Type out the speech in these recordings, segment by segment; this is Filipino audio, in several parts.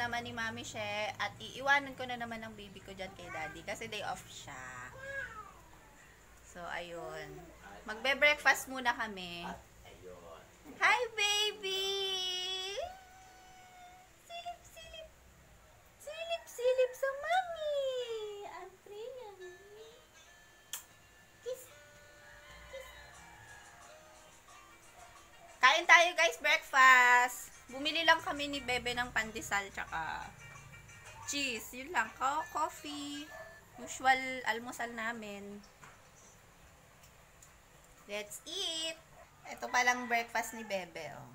naman ni Mami She at iiwanan ko na naman ang baby ko dyan kay Daddy kasi day off siya. So, ayun. Magbe-breakfast muna kami. Hi, baby! Silip, silip. Silip, silip sa Mami. Ang priya. Kiss. Kiss. Kain tayo, guys, breakfast. Bumili lang kami ni Bebe ng pandesal tsaka cheese. Yun lang. Coffee. Usual almusal namin. Let's eat! Ito palang breakfast ni Bebe, oh.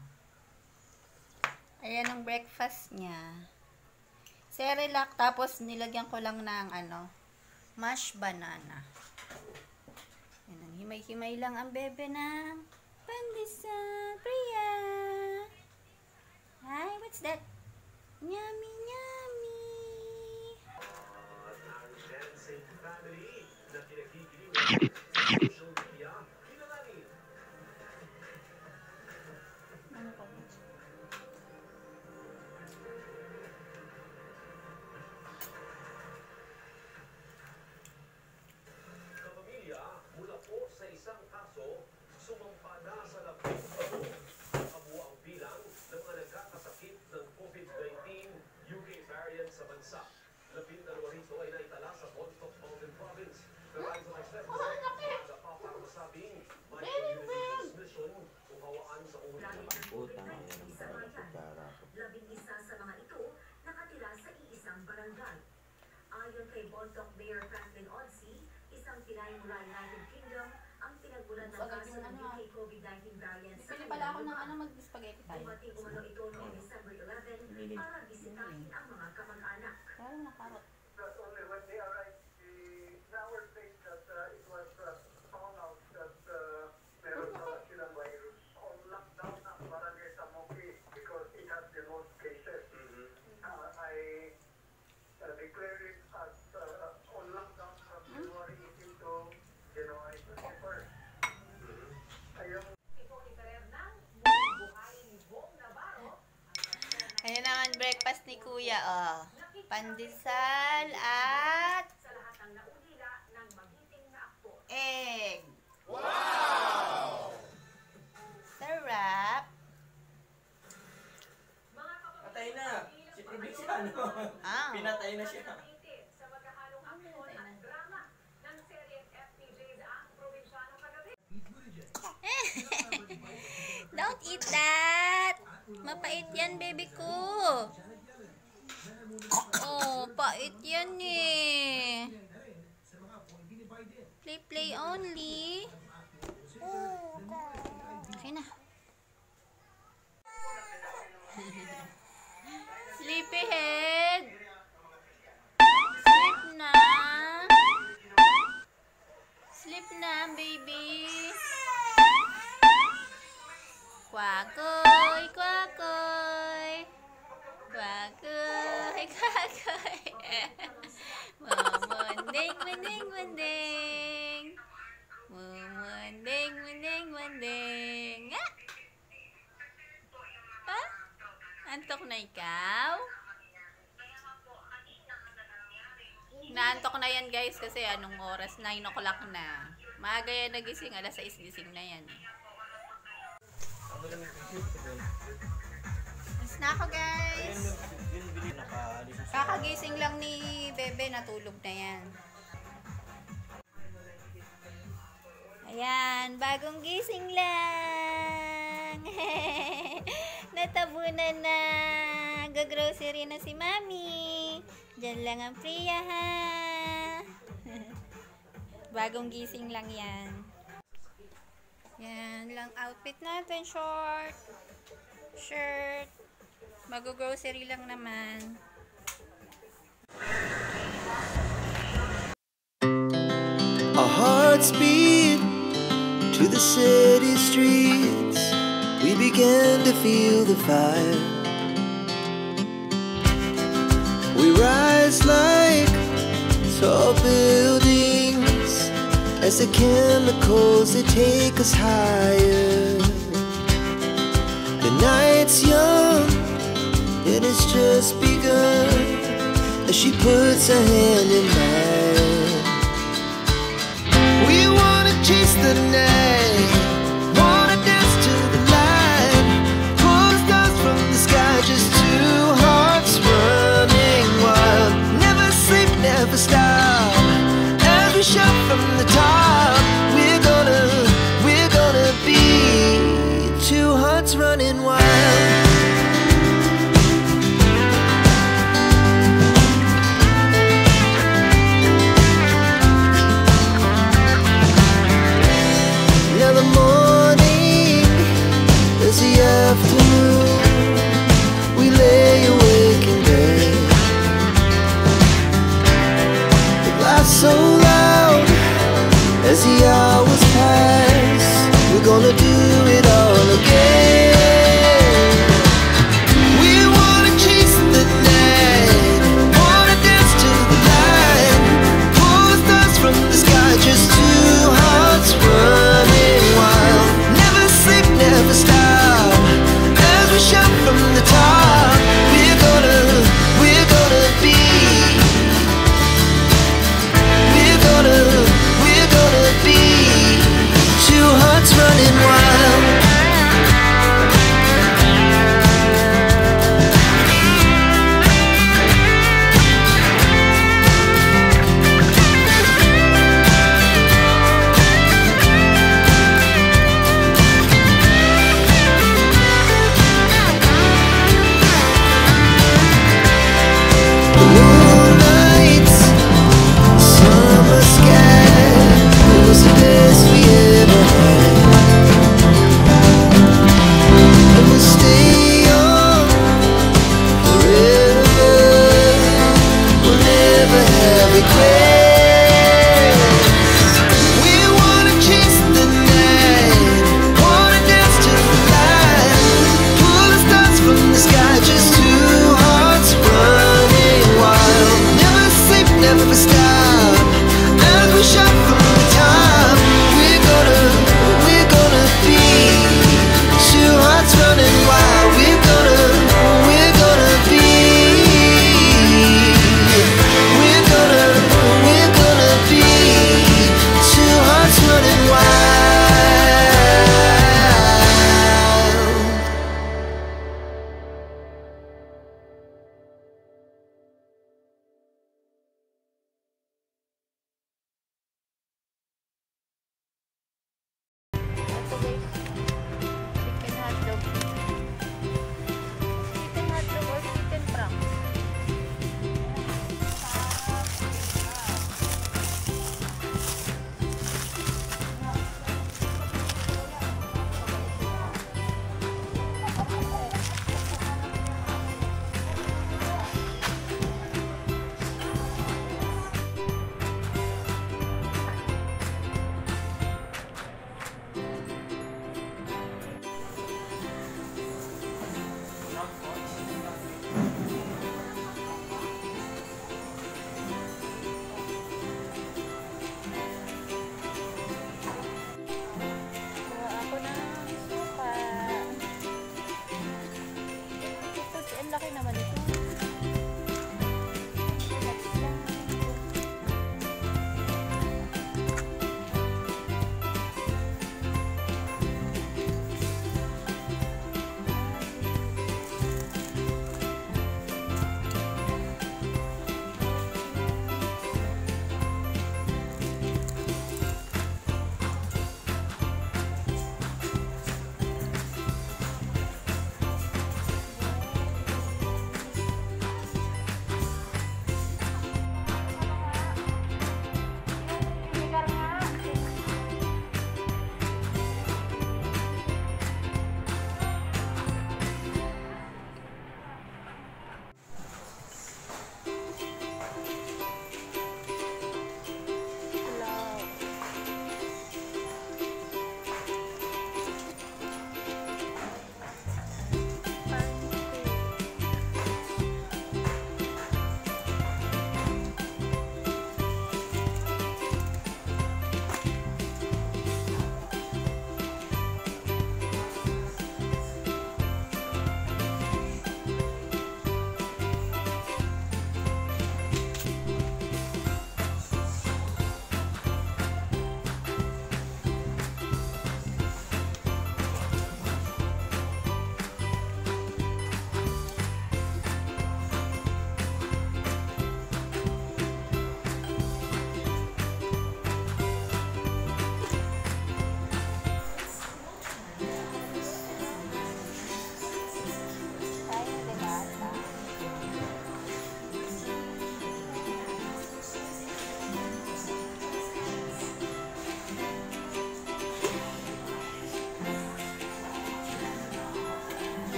Ayan ang breakfast niya. Cerelac, tapos nilagyan ko lang ng, mashed banana. Ayan, himay-himay lang ang Bebe ng pandesal. Priya! Hi, what's that? Yummy, yummy! Labing-isa sa mga ito nakatira sa iisang barangay. Ayon kay Bontoc Mayor Franklin Odsey, isang Pinay mula United Kingdom ang pinagmulan ng kaso ng UK COVID-19 variant sa kanilang mag-spaghetti tayo. Dumating umano ito noong December 11 para bisitahin ang mga kamag-anak. Parang nakarot. Only when they arrived in our place that it was found out that meron pala silang virus. On lockdown ang barangay sa Moki because it has the most cases. I declare it as on lockdown from January 18 to January 21st. Ayan naman breakfast ni Kuya, oh. Pandesal at egg. Wow! Sarap. Patay na. Si Provinciano. Pinatay na siya. Don't eat that. Mapait yan, baby ko. Oh, pait yan eh. Play only. Okay na. Sleepyhead. Sleep na. Sleep na, baby. Kwakoy, kwakoy. Kwakoy, kwakoy. Munding, munding, munding. Munding, munding, munding. Ah? Antok na ikaw? Naantok na yan, guys, kasi anong oras? 9 o'clock na. Maaga yan nagising, alas 6 gising na yan. Is na ako, guys. Kakagising lang ni Bebe, natulog na yan. Ayan, bagong gising lang. Natabunan na. Gagrocery na si Mami. Diyan lang ang Priya, ha. Bagong gising lang yan. Yan lang outfit natin. Short. Shirt. Mag-grocery lang naman. Our hearts beat to the city streets. We began to feel the fire. We rise like tall buildings as the chemicals they take us higher. The night's young, and it's just begun. As she puts her hand in mine, we wanna chase the night, wanna dance to the light, pull the stars from the sky, just two hearts running wild. Never sleep, never stop, as we shout from the top. We're gonna be two hearts running wild. Now the morning is the afternoon. We lay awake in bed, the laugh so loud as the hours pass. We're gonna do it all again. We wanna chase the night, wanna dance to the light, pull the stars from the sky, just two hearts running wild. Never sleep, never stop, as we shout from the top. We're gonna be, we're gonna be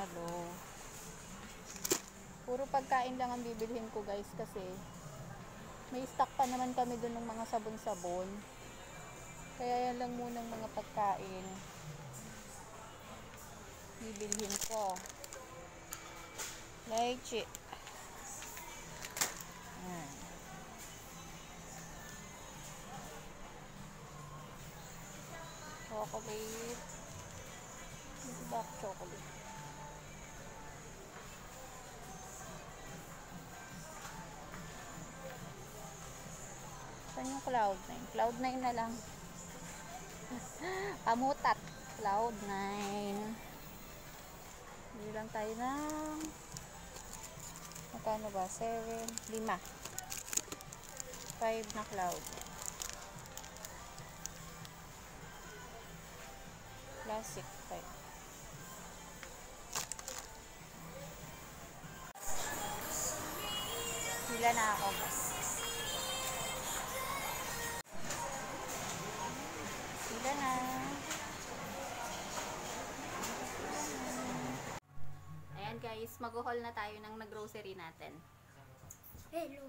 marshmallow. Puro pagkain lang ang bibilhin ko guys kasi may stock pa naman kami dun ng mga sabon-sabon. Kaya yan lang munang mga pagkain bibilhin ko. Lychee. Chocolate. Dark chocolate. Saan yung Cloud9? Cloud9 na lang. Pamutat. Cloud9. Hindi lang tayo ng magkano ba? 7, 5. 5 na Cloud. Classic 5. Sila na ako guys. Sila na. Ayan guys, mag-haul na tayo ng nag-grocery natin. Hello.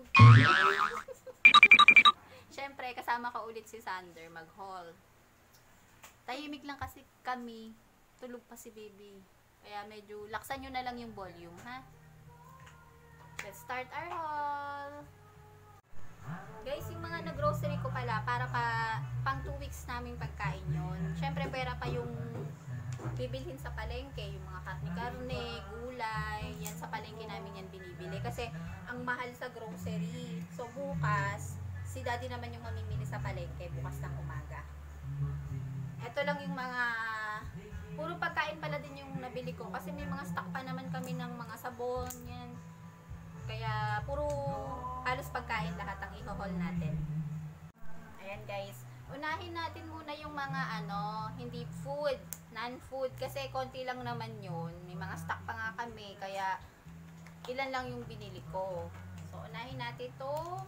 Siyempre, kasama ka ulit si Sander mag-haul. Tahimik lang kasi kami. Tulog pa si baby. Kaya medyo laksan nyo na lang yung volume, ha? Let's start our haul. Guys, yung mga nag-grocery ko pala, para pang 2 weeks naming pagkain yun. Siyempre, pera pa yung bibilhin sa palengke. Yung mga karne-karne, gulay, yan sa palengke namin yan binibili. Kasi, ang mahal sa grocery. So, bukas, si daddy naman yung mamimili sa palengke bukas ng umaga. Ito lang yung mga puro pagkain pala din yung nabili ko kasi may mga stock pa naman kami ng mga sabon yan. Kaya puro halos pagkain lahat ang i-haul natin. Ayan guys, unahin natin muna yung mga hindi food, non-food kasi konti lang naman yun. May mga stock pa nga kami kaya ilan lang yung binili ko. So unahin natin itong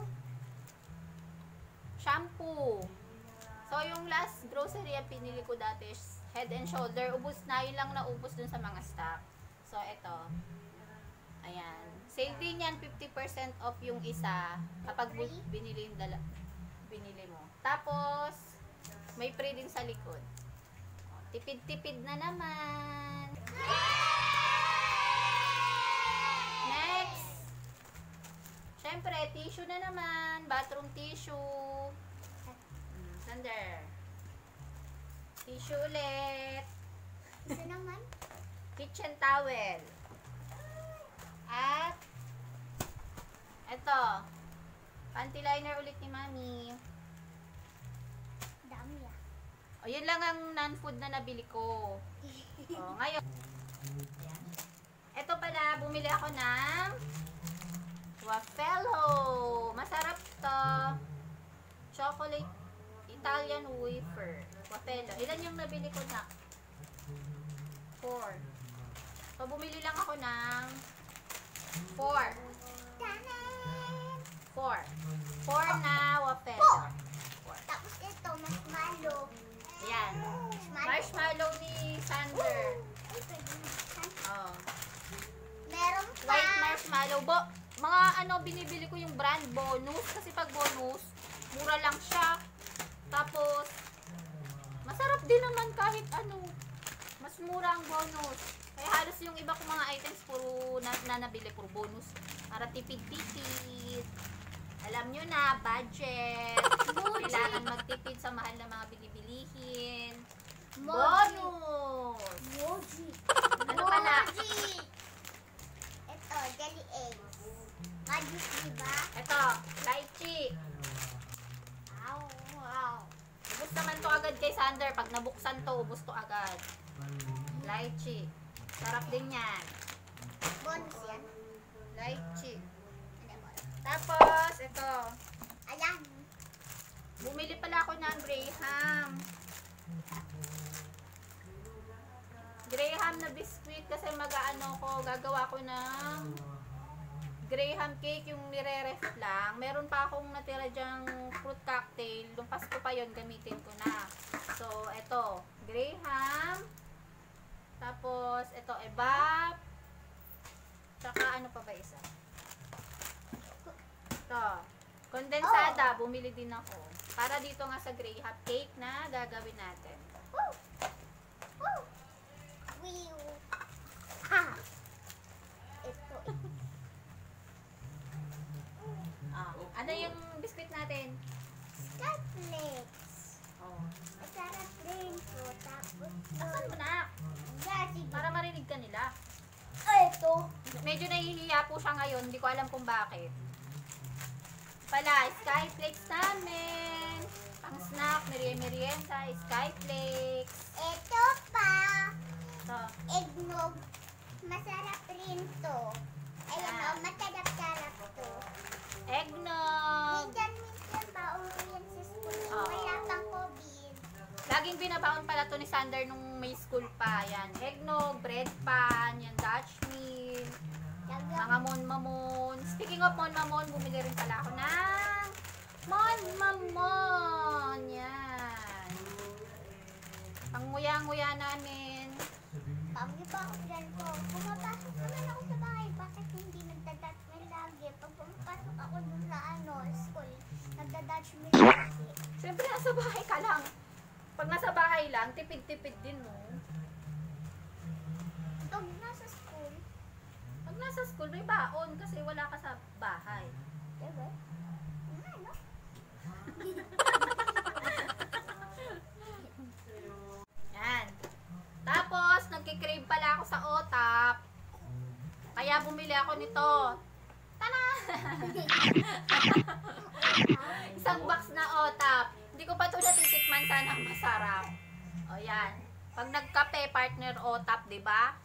shampoo. So, yung last grocery ang pinili ko dati is Head and Shoulder. Ubus na. Yun lang naubos dun sa mga stock. So, ito. Ayan. Sale din yan. 50% off yung isa kapag binili mo. Tapos, may free din sa likod. Tipid-tipid na naman. Next. Syempre, tissue na naman. Bathroom tissue. Sander. Tissue ulit. Isa naman. Kitchen towel. At ito. Panty liner ulit ni Mami. Dami ah. O, yun lang ang non-food na nabili ko. O, ngayon. Ayan. Ito pala, bumili ako ng Waffelo. Masarap to. Chocolate Italian wafer. Waffelo. Ilan yung nabili ko na? 4. So, bumili lang ako ng 4. 4 na waffelo. 4. Tapos ito, marshmallow. Ayan. Marshmallow ni Sander. Oh. Meron pa. White marshmallow. Mga binibili ko yung brand Bonus. Kasi pag Bonus, mura lang siya. Tapos, masarap din naman kahit mas mura ang Bonus. Kaya halos yung iba kong mga items puro na nabili, puro Bonus. Para tipid-tipid. Alam nyo na, budget. Kailangan magtipid sa mahal na mga bilibilihin. Bonus! Moji. Ano pala? Moji. Ito, jelly eggs. Magic, diba? Ito, lychee. Wow. Ubus naman to agad kay Sander. Pag nabuksan to, ubus to agad. Lychee. Sarap din yan. Bonus yan. Lychee. Ano mo? Tapos, ito. Ayan. Bumili pala ako ng Graham. Graham na biscuit kasi gagawa ko ng Graham cake, yung nire-ref lang. Meron pa akong natira dyang fruit cocktail. Nung Pasko pa yon, gamitin ko na. So, ito. Graham. Tapos, ito, evap. Tsaka, ano pa ba isa? Ito. Kondensada. Bumili din ako. Para dito nga sa gray hot cake na gagawin natin. Woo! Woo! Wiw! Ha! Ito. Ano yung biscuit natin? Skyflakes. Oh. Masarap rin po. Tapos, Takpan mo na. sige. Para marinig ka nila. Ito. Medyo nahihiya po siya ngayon. Hindi ko alam kung bakit. Pala, Skyflakes namin. Pang snack, merienda, Skyflakes. Ito pa. Ito. Eggnog. Masarap rin to. Ayan Ah. o, masarap-sarap to. Eggnog. Minsan ba umuwi sa school? Oo. Wala pang COVID. Laging binabaon pala to ni Sander nung may school pa. Yan. Eggnog, bread pan, yan, Dutch meal, mga mon-mamon. Speaking of mon-mamon, bumili rin pala ako ng mon-mamon. Yan. Panguya-nguya namin. Pagi pa ako dyan po. Pumapasok naman ako sa bahay. Bakit hindi nagda-Dutch meal lagi? Pag pumapasok ako dun sa school, nagda-Dutch meal lagi. Siyempre, nasa bahay ka lang. Pag nasa bahay lang, tipid-tipid din, no? Pag nasa school, Pag nasa school, may baon kasi wala ka sa bahay. diba? Ano? Yan. Tapos, nagkikrave pala ako sa OTAP. Kaya bumili ako nito. Tana! Isang box na OTAP. Hindi ko pa ito natitikman, sana masarap. O yan. Pag nagkape, partner OTAP, di ba?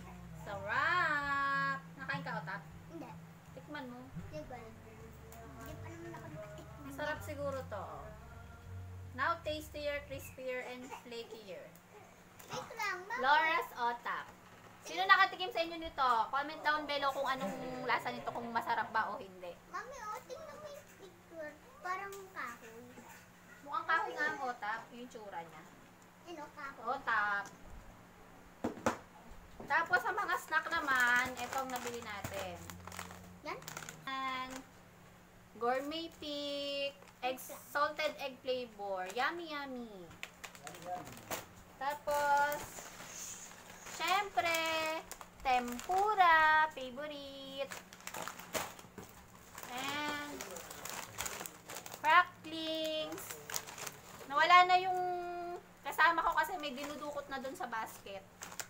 Sarap! Nakain ka OTAP? Hindi. Tikman mo. Diba? Hindi pa naman ako nakatikman. Masarap siguro to. Now tastier, crispier, and flakier. Wait lang, mama. Laura's OTAP. Sino nakatikim sa inyo nito? Comment down below kung anong lasa nito, kung masarap ba o hindi. Mami, tingnan mo yung picture. Parang kahoy. Mukhang kahoy nga ang OTAP, yung tsura niya. Ano, kahoy? OTAP. Tapos sa mga snack naman, itong nabili natin. Yan? And gourmet peak, salted egg flavor. Yummy, yummy. Tapos, syempre, tempura, favorite. And, cracklings. Nawala na yung kasama ko kasi may dinudukot na dun sa basket.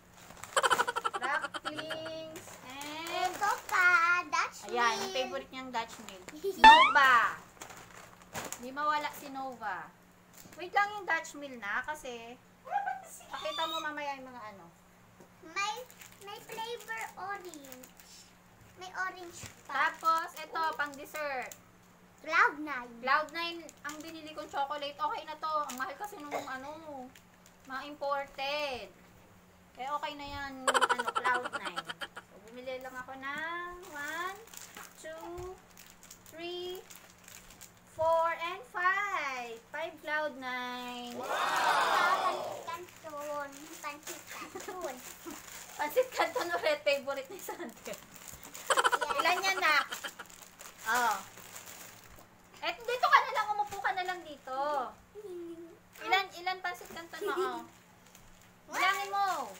Cracklings. And, Ito pa, Dutch meal. ayan, yung favorite niyang Dutch meal. Nova. Di mawala si Nova. Wait lang yung Dutch meal na kasi pakita mo mamaya yung mga ano. May flavor orange. May orange pa. Tapos, ito, pang dessert. Cloud9. Cloud9, ang binili kong chocolate. Okay na to. Ang mahal kasi nung ano, mga imported. Kaya okay na yan, ano, Cloud9. So, bumili lang ako ng 1, 2, 3, 4, and 5. 5 Cloud9. Pansit canton. Pansit canton. Pansit Canton ulit, favorite ni Sander. Ilan yan, nak? Oh. Eh, dito ka na lang, umupo ka na lang dito. Ilan Pansit Canton mo, oh? Bilangin mo.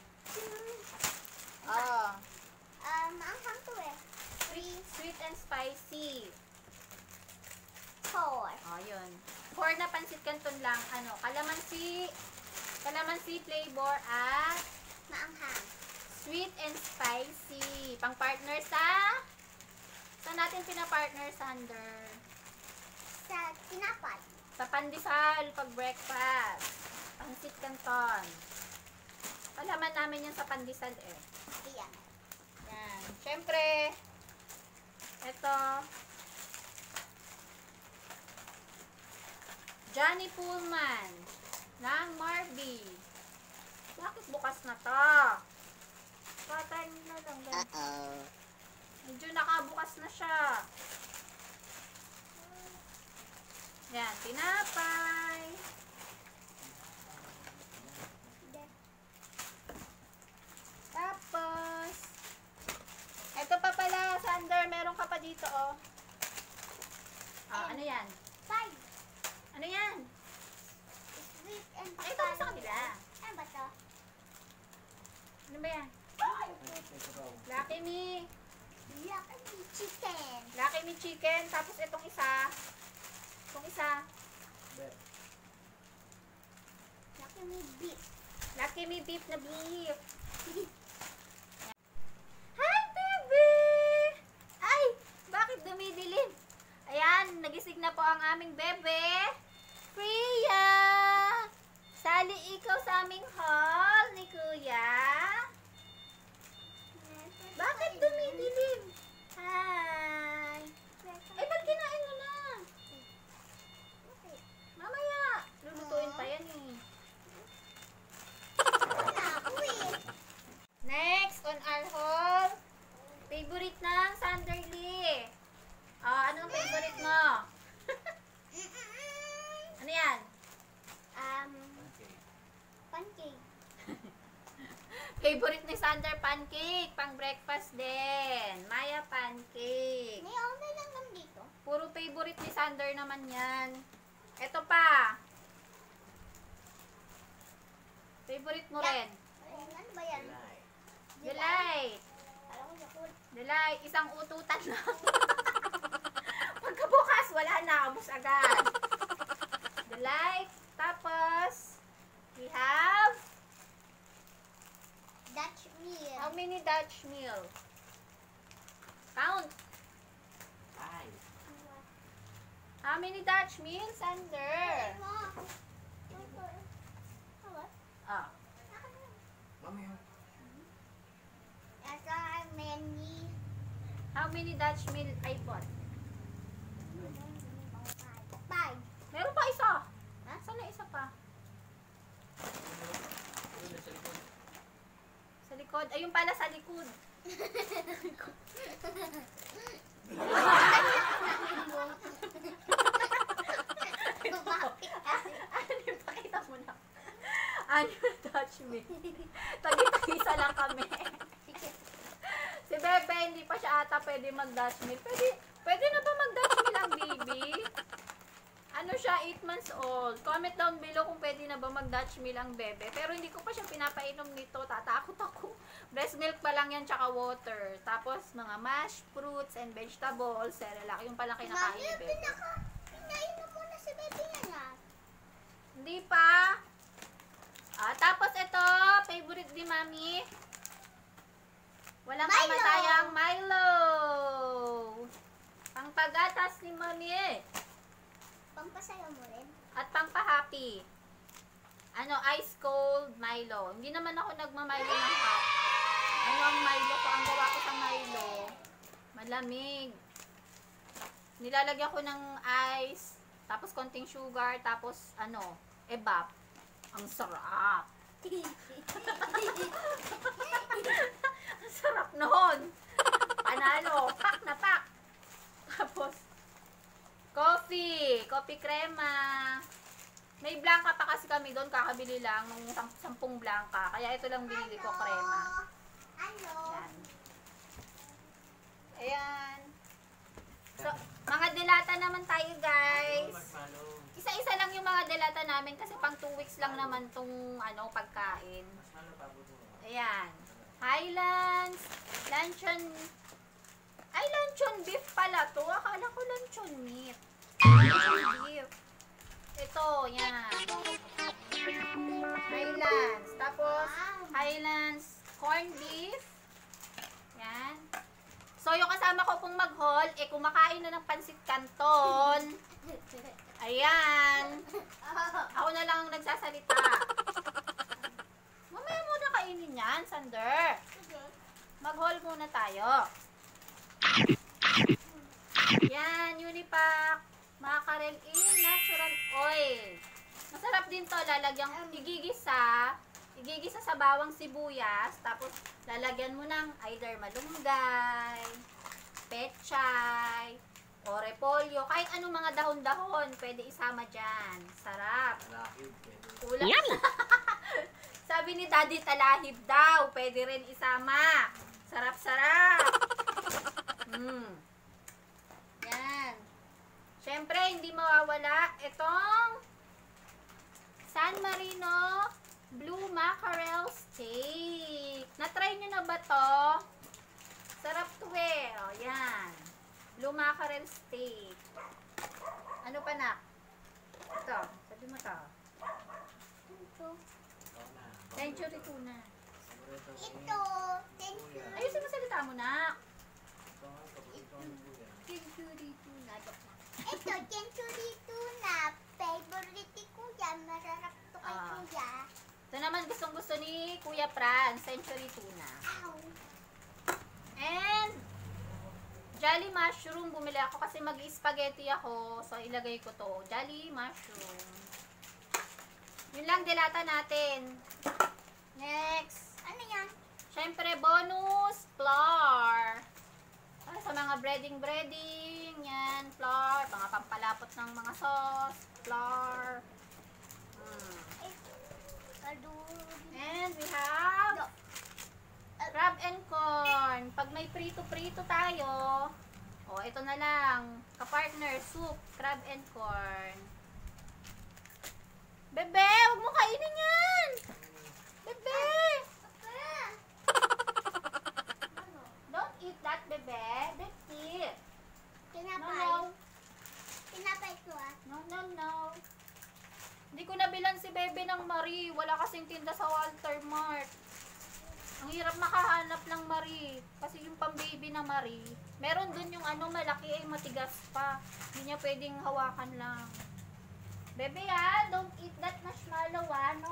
Oh. Maanghang to eh. Sweet and spicy. 4. Oh, yun. 4 na Pansit Canton lang, ano, kalamansi flavor at Maanghang. sweet and spicy. Pang partner sa natin pina-partner, Sander? Sa tinapay. Sa pandesal, pag breakfast. Pansit Canton. Palaman namin yan sa pandesal eh. Ayan. Yan. Siyempre, ito, Johnny Pullman ng Marby. Bakit bukas na to? Patayin na lang. Medyo nakabukas na siya. Yan, tinapay. dito, oh. Ah, ano yan? Five. Ano yan? Sweet and Pakita mo sa kanila. Ano ba to? Ano ba yan? Lucky Me. Lucky chicken. Lucky Me chicken. Tapos itong isa. Itong isa. Lucky me beef. Lucky Me beef na beef. Hi, baby! Ay, bakit dumidilim? Ayan, nagising na po ang aming bebe. Priya! Sali ikaw sa aming hall ni Kuya. Bakit dumidilim? Hi! Eh, ba't kinain mo na? Mamaya, lulutuin pa yan eh. Next, on our haul, favorite ng Sanderly. Ano ang favorite mo? Ano yan? Pancake. Favorite ni Sander, pancake. Pang breakfast din. Maya pancake. May oven lang naman dito. Puro favorite ni Sander naman yan. Ito pa. Favorite mo rin. Ano ba yan? Delight. Alam ko yakul. Delight. Isang ututan lang. Pagkabukas, wala na. Ubus agad. Delight. Tapos, we have Dutch meal. how many Dutch meal? Count. How many Dutch meal, Sander? Ah. How many Dutch meal iPod? Five. Meron pa isa. Saan na isa pa? Sa likod. Ayun pala sa likod. Ano, pakita mo na. Ano Dutch meal? Tagi-tagisa lang kami. Si Bebe, hindi pa siya ata pwede mag-Dutch meal. Pwede na ba mag-Dutch meal ang baby? Ano siya, 8 months old. Comment down below kung pwede na ba mag-Dutch meal ang bebe. Pero hindi ko pa siya pinapainom nito. Tatakot ako. Breast milk pa lang yan, tsaka water. Tapos, mga mashed fruits and vegetables. Cerelac. Yung palang kinakain ni bebe. Pinainom mo na si baby yan ah. Hindi pa. Tapos ito, favorite ni Mami. Walang Milo. kamatayang Milo. Pangpagatas ni Mami. Pampasaya mo rin. At pangpa-happy. Ice cold Milo. Hindi naman ako nagma-Milo ng hot. Ano ang Milo ko? Ang gawa ko sa Milo, malamig. Nilalagyan ko ng ice, tapos konting sugar, tapos evap. Ang sarap. Ang sarap noon. Panalo. Pak na pak. Tapos, coffee crema. May blanca pa kasi kami doon, kakabili lang ng 10 blanca. Kaya ito lang binili ko, crema. Ano? Ayan. Ayan. So, mga delata naman tayo, guys. Isa-isa lang yung mga delata namin kasi pang 2 weeks lang naman tong pagkain. Ayan. Highlands, luncheon. Ay, luncheon beef pala to. Akala ko luncheon meat. Luncheon beef. Ito, yan. Highlands. Tapos, Highlands corn beef. Yan. So, yung kasama ko pong mag-haul, kumakain na ng pansit canton. Ayan. Ako na lang ang nagsasalita. Mamaya muna kainin yan, Sander. Mag-haul muna tayo. Yan, Unipack. Mackerel in natural oil. Masarap din to. Lalagyan, igigisa sa bawang sibuyas. Tapos, lalagyan mo ng either malunggay, pechay, o repolyo. Kahit anong mga dahon-dahon, pwede isama dyan. Sarap. Ulam. Sabi ni Daddy, talahib daw. Pwede rin isama. Sarap-sarap. steak. Na-try nyo na ba to? Sarap to eh. O, yan. Blue mackerel steak. Ano pa na? Ito. Sabi mo to. Ito. Century tuna. Ito. Thank you. Ayusin mo salita mo na. Century tuna. Ito, century tuna. Favorite ni Kuya. Mararap to kay Ah. Kuya. Ito naman gustong-gusto ni Kuya Fran. Century tuna. Ow. And Jolly mushroom. Bumili ako kasi mag-spaghetti ako. So, ilagay ko to. Jolly mushroom. Yun lang dilata natin. Next. Ano yan? Siyempre, bonus flour. Para sa mga breading. Yan, flour. Mga pampalapot ng mga sauce. Flour. And we have crab and corn. Pag may prito-prito tayo, ito na lang. Kapartner, soup, crab and corn. Bebe, huwag mo kainin yan! Bebe! Don't eat that, bebe. That's it. Tinapay. No. Tinapay ko ah. No. Hindi ko nabilan si Bebe ng Marie. Wala kasing tinda sa Walter Mart. Ang hirap makahanap ng Marie. Kasi yung pang-baby na Marie, meron dun yung malaki ay matigas pa. Hindi niya pwedeng hawakan lang. Bebe don't eat that marshmallow No.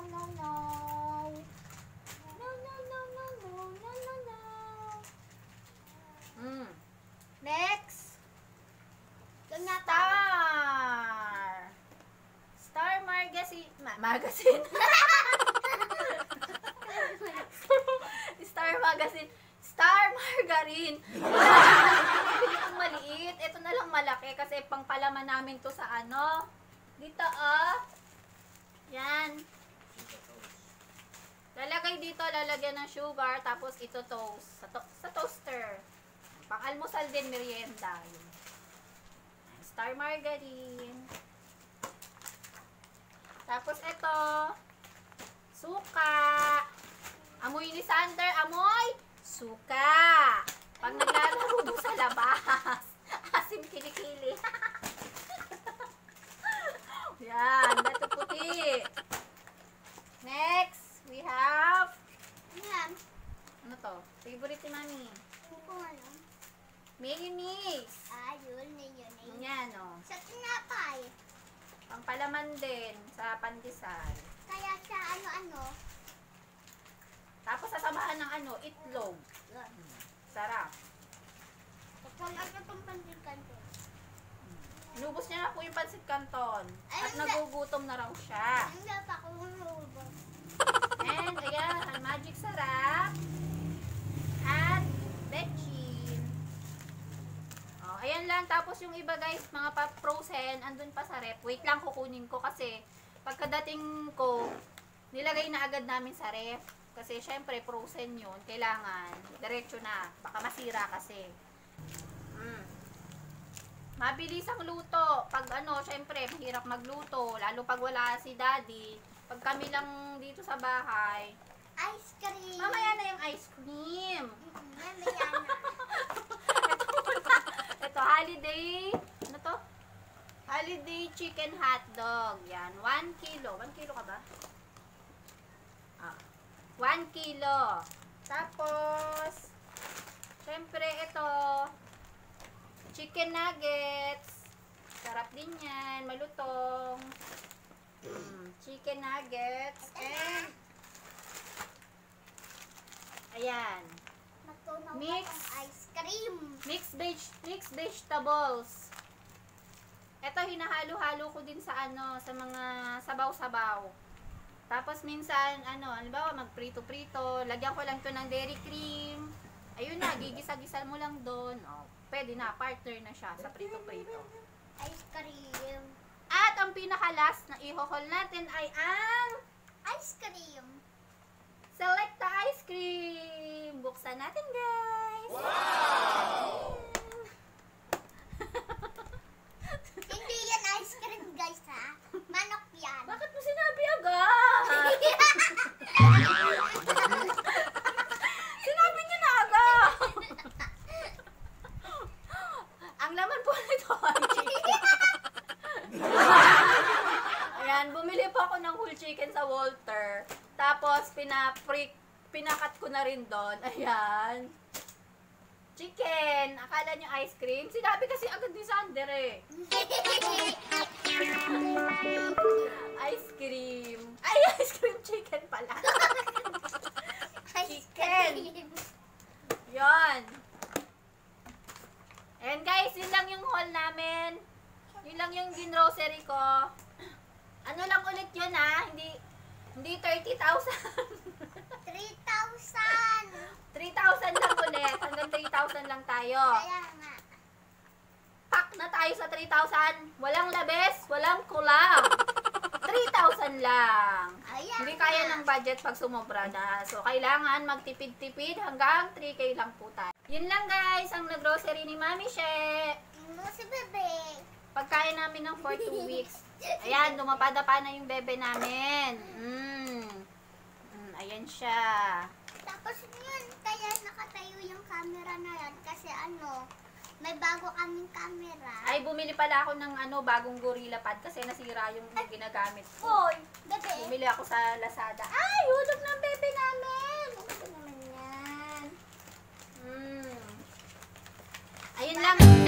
No. Next. Star Magazine. Magazine. Star Magazine. Star Margarine. Bili kong maliit. Ito na lang malaki kasi pangpalaman namin to sa dito Yan. Lalagay dito, lalagyan ng sugar, tapos ito toast. Sa toaster. Pang-almusal din, merienda. Yun. Star Margarine. Tapos ito, suka. Amoy ni Sander, amoy suka. Pag naglalaro doon sa labas, asim kilikili. Yan, dato puti. Next, we have, Yan. ano to? Favorite ni Mami. Hindi ko alam. Mayonnaise. Yun. Yan, Sa tinapay. Pangpalaman din sa pandesal. Kaya sa ano-ano. Tapos sasamahan ng itlog. Yun. Sarap. Kung ano itong pandikan ko. Inubos niya na po yung pansit canton. Ay, At hindi. nagugutom na raw siya. Hindi pa ako nulubos. And ayan, ang magic sarap. At bechin. Ayan lang. Tapos yung iba guys, mga frozen, andun pa sa ref. Wait lang, kukunin ko kasi pagkadating ko, nilagay na agad namin sa ref. Kasi syempre frozen yun. Kailangan, diretso na. Baka masira kasi. Mabilis ang luto. Pag syempre, mahirap magluto. Lalo pag wala si daddy. Pag kami lang dito sa bahay. Ice cream. Mamaya na yung ice cream. Mamaya na. Ito, holiday. Ano to? Holiday chicken hotdog. Yan, 1 kilo. 1 kilo ka ba? 1 kilo. Tapos, syempre ito, chicken nuggets. Sarap din yan. Malutong. Chicken nuggets. And, ayan. Matunaw Mix. ang ice cream. Mixed vegetables. Ito, hinahalo-halo ko din sa sa mga sabaw-sabaw. Tapos minsan, halimbawa, magprito-prito, lagyan ko lang to ng dairy cream. Ayun na, gigisa-gisa mo lang doon. Pwede na, partner na siya sa prito-prito. Ice cream. At ang pinaka-last na i-haul natin ay ang Ice cream. Selecta ice cream. Buksan natin, guys. Wow! Hindi yan ice cream guys ha. Manok yan. Bakit mo sinabi agad? pinakat ko na rin doon. Ayan. Chicken. Akala nyo ice cream? Sinabi kasi agad ni Sander eh. Ice cream. Ay, ice cream chicken pala. Chicken. Yon. And guys, yun lang yung haul namin. Yun lang yung ginrocery ko. Ano lang ulit yun ha? Hindi 30,000. 3,000. 3,000 lang ulit. Hanggang 3,000 lang tayo. Kaya nga. Pack na tayo sa 3,000. Walang labes, walang kulang. 3,000 lang. Ayan Hindi kaya nga. ng budget pag sumobra na. So, kailangan magtipid-tipid hanggang 3K lang po tayo. Yun lang guys, ang nag-grocery ni Mami She. Ano si bebe? Pagkain namin ng for 2 weeks. Ayan, dumapada-pa na yung bebe namin. Ayan siya. Tapos yun, kaya nakatayo yung camera na yan. Kasi ano, may bago kaming camera. Ay, bumili pala ako ng bagong Gorilla Pad kasi nasira yung ginagamit ko. Hoy, bebe. Bumili ako sa Lazada. Ay, hulog ng bebe namin. Hulog naman yan. Ayun lang.